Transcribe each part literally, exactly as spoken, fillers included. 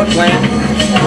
Footklan.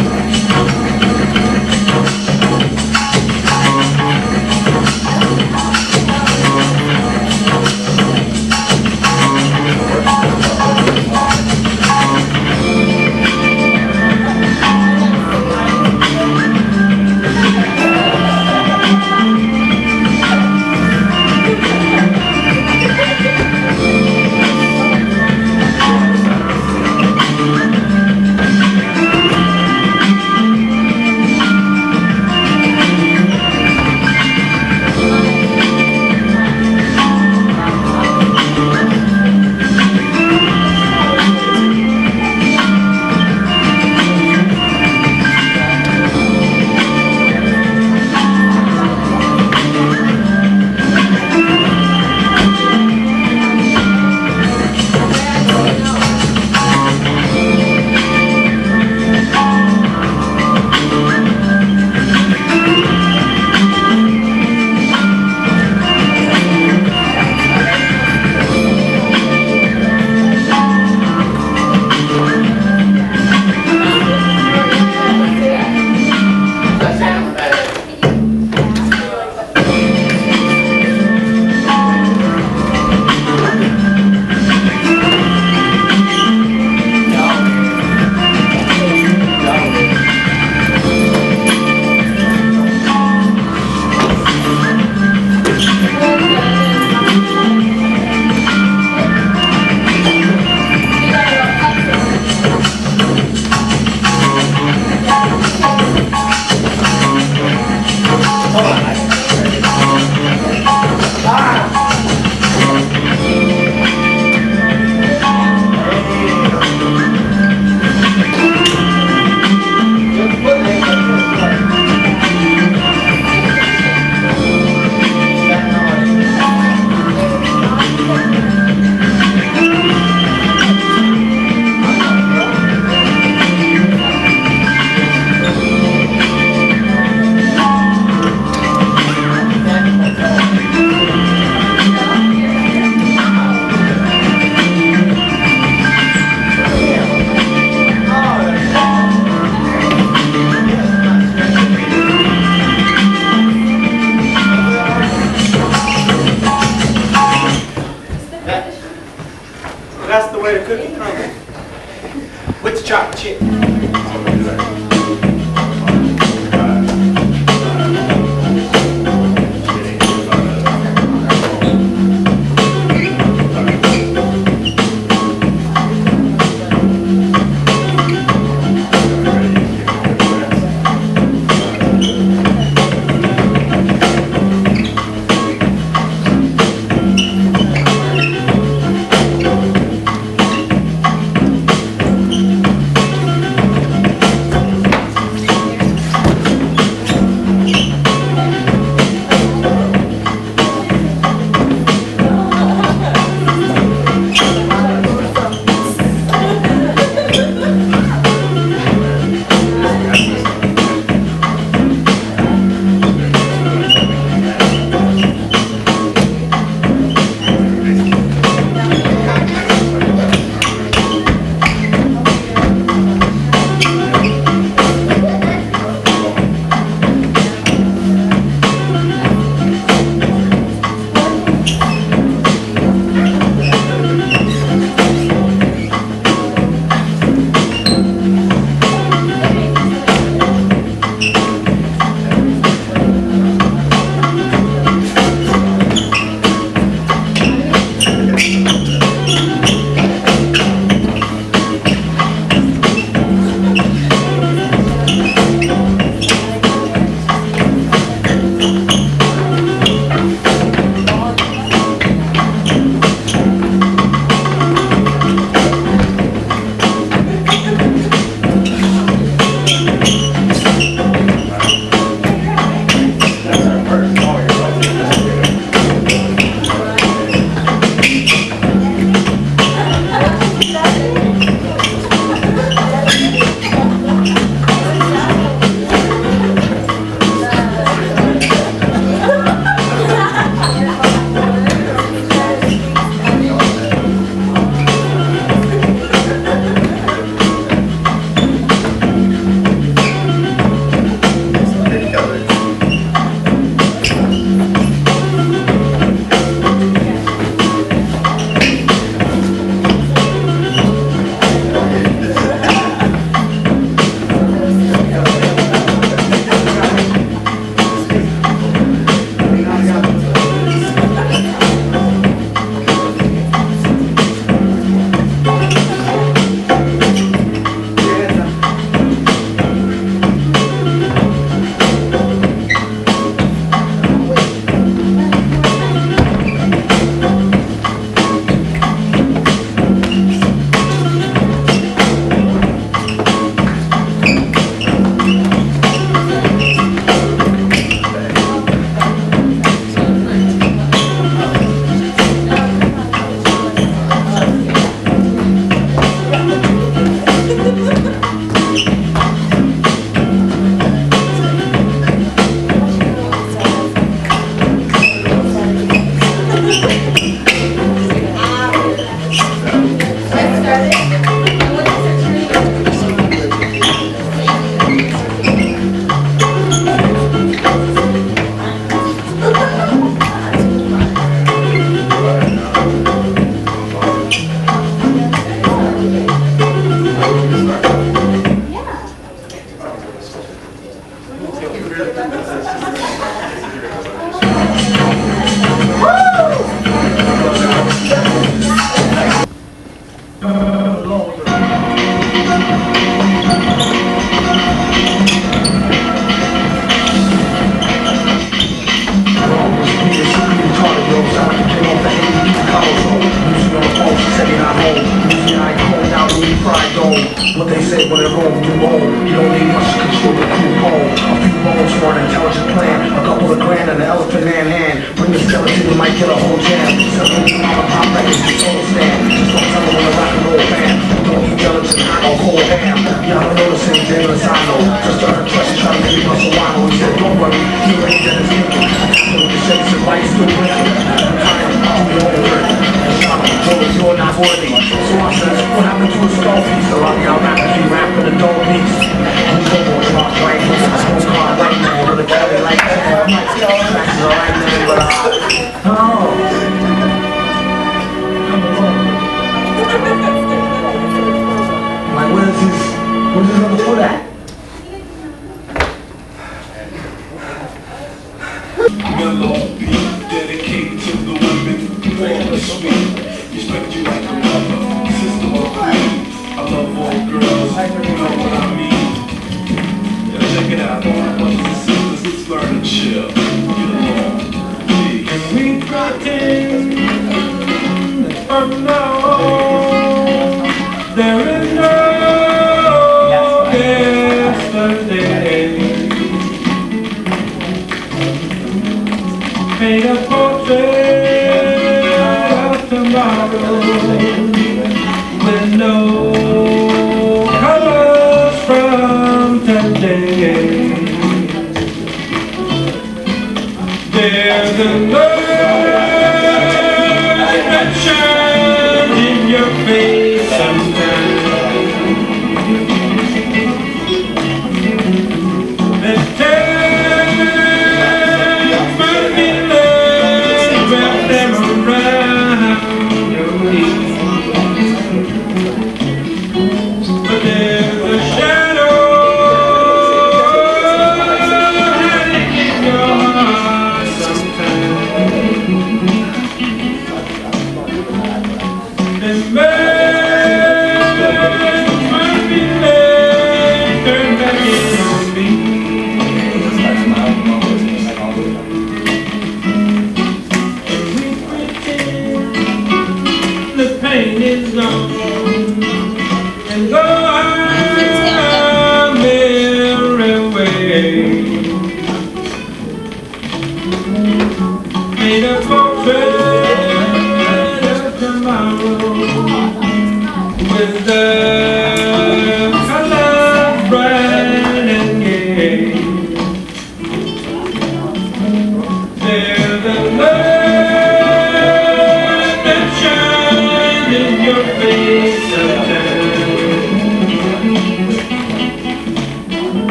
That's the way the cookie comes. With the chocolate chip. said when in Rome, you home. You don't need much to control the cool home. A few bones for an intelligent plan. A couple of grand and an elephant in hand. Bring the skeleton, you might get a whole jam. Seven mama pop records, the soul stand. Just don't tell them when a rock and roll band. Don't eat gelatin, I go cold ham. Y'all don't know the same thing as I know. Just started trusting, trying to make me muscle wino. He said, don't worry, he ain't dead as thinking. So with the shakes and lights still blinking. I'm trying to do your own work. And Sean, you're not worthy. So I said, what happened to a skull piece? A lot of y'all rappers be rapping a dull piece. I'm going to drop right here. I'm going to call right now with a Cali like that. I'm like, yo, tracks are right now, but uh, oh. Like, where's his, where's his other foot at? Mellow beat dedicated to the women who are the sweet. Respect you like a mother, sister or queen. I love all girls, you know what I mean. Yeah, check it out, all my brothers and sisters, let's learn and chill. Get along, peace. We got in from now on. There is no yesterday. Paint a portrait of tomorrow with no colors from today. There's a